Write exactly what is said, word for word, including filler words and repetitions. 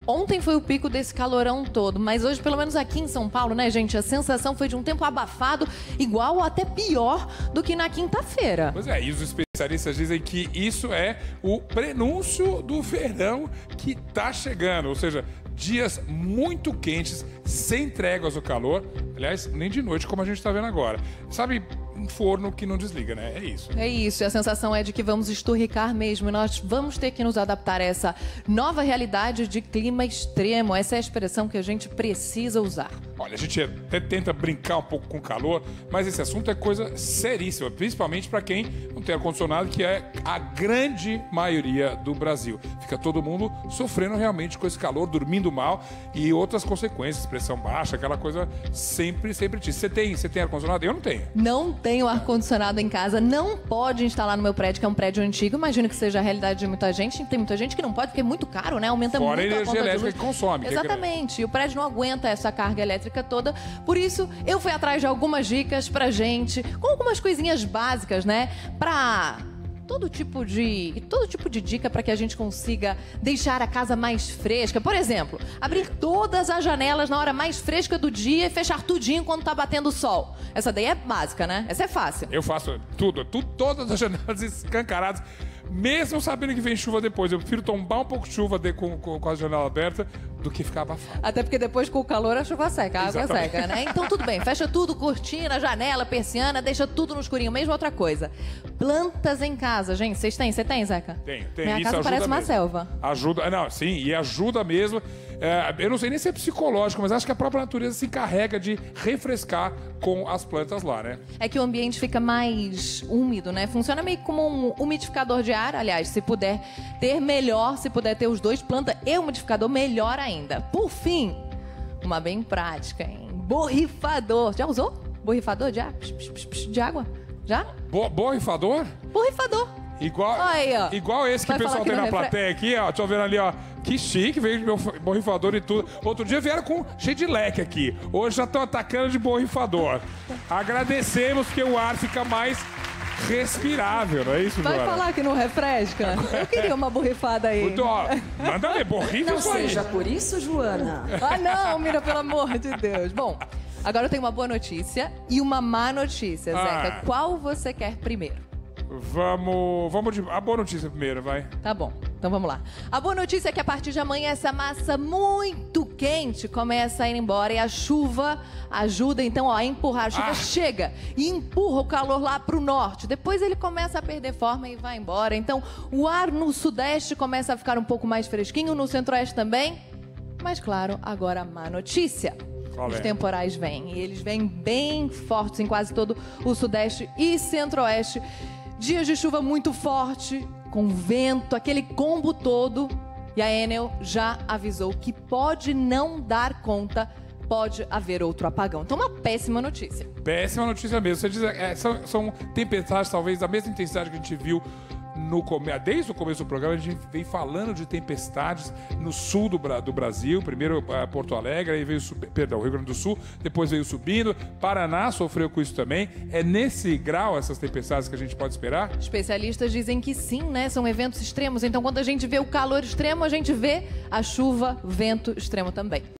Ontem foi o pico desse calorão todo, mas hoje, pelo menos aqui em São Paulo, né, gente, a sensação foi de um tempo abafado, igual ou até pior do que na quinta-feira. Pois é, e os especialistas dizem que isso é o prenúncio do verão que tá chegando, ou seja, dias muito quentes, sem tréguas no calor, aliás, nem de noite, como a gente tá vendo agora. Sabe, um forno que não desliga, né? É isso. É isso, e a sensação é de que vamos esturricar mesmo, e nós vamos ter que nos adaptar a essa nova realidade de clima extremo. Essa é a expressão que a gente precisa usar. Olha, a gente até tenta brincar um pouco com o calor, mas esse assunto é coisa seríssima, principalmente para quem não tem ar-condicionado, que é a grande maioria do Brasil. Fica todo mundo sofrendo realmente com esse calor, dormindo mal e outras consequências, pressão baixa, aquela coisa sempre, sempre diz. Você tem, você tem ar-condicionado? Eu não tenho. Não tenho ar-condicionado em casa, não pode instalar no meu prédio, que é um prédio antigo. Imagino que seja a realidade de muita gente. Tem muita gente que não pode, porque é muito caro, né? Aumenta Fora muito a a energia conta de elétrica luz. que consome. Exatamente. Que é... E o prédio não aguenta essa carga elétrica toda. Por isso, eu fui atrás de algumas dicas pra gente, com algumas coisinhas básicas, né? Pra... Todo tipo de, todo tipo de dica para que a gente consiga deixar a casa mais fresca. Por exemplo, abrir todas as janelas na hora mais fresca do dia e fechar tudinho quando tá batendo o sol. Essa daí é básica, né? Essa é fácil. Eu faço tudo, tudo todas as janelas escancaradas, mesmo sabendo que vem chuva depois. Eu prefiro tombar um pouco de chuva de, com, com, com a janela aberta do que ficar abafado. Até porque depois com o calor a chuva seca, a água Exatamente. seca, né? Então tudo bem, fecha tudo, cortina, janela, persiana, deixa tudo no escurinho. Mesmo outra coisa, plantas em casa, gente, vocês têm? Você tem, Zeca? Tenho, tenho. Minha Isso casa ajuda parece uma mesmo. selva. Ajuda, não, sim, e ajuda mesmo. É, eu não sei nem se é psicológico, mas acho que a própria natureza se encarrega de refrescar com as plantas lá, né? É que o ambiente fica mais úmido, né? Funciona meio como um umidificador de ar. Aliás, se puder ter, melhor. Se puder ter os dois, planta e umidificador, melhor ainda. Por fim, uma bem prática, hein? Borrifador. Já usou? Borrifador de ar? Psh, psh, psh, psh, de água? Já? Bo borrifador? Borrifador. Igual, Aí, ó. igual esse que Vai o pessoal falar que tem não na refre- plateia aqui, ó. Tô vendo ali, ó. Que chique, veio de meu borrifador e tudo. Outro dia vieram com cheio de leque aqui. Hoje já estão atacando de borrifador. Agradecemos que o ar fica mais respirável, não é isso, Vai Joana? falar que não refresca? Eu queria uma borrifada aí. Muito, ó, manda ver, borrifa Não isso aí. seja por isso, Joana. Ah, não, Mira, pelo amor de Deus. Bom, agora eu tenho uma boa notícia e uma má notícia, Ah. Zeca. Qual você quer primeiro? Vamos, vamos de... A boa notícia primeiro, vai. Tá bom, então vamos lá. A boa notícia é que a partir de amanhã essa massa muito quente começa a ir embora e a chuva ajuda então ó, a empurrar. A chuva Ah. chega e empurra o calor lá pro norte. Depois ele começa a perder forma e vai embora. Então o ar no sudeste começa a ficar um pouco mais fresquinho, no centro-oeste também. Mas claro, agora a má notícia. Qual Os é? temporais vêm e eles vêm bem fortes em quase todo o sudeste e centro-oeste. Dias de chuva muito forte, com vento, aquele combo todo. E a Enel já avisou que pode não dar conta, pode haver outro apagão. Então, uma péssima notícia. Péssima notícia mesmo. Você diz, é, são, são tempestades, talvez, da mesma intensidade que a gente viu no come... desde o começo do programa. A gente vem falando de tempestades no sul do, Bra... do Brasil. Primeiro uh, Porto Alegre, aí veio, sub... perdão, Rio Grande do Sul, depois veio subindo. Paraná sofreu com isso também. É nesse grau essas tempestades que a gente pode esperar? Especialistas dizem que sim, né? São eventos extremos. Então, quando a gente vê o calor extremo, a gente vê a chuva, vento extremo também.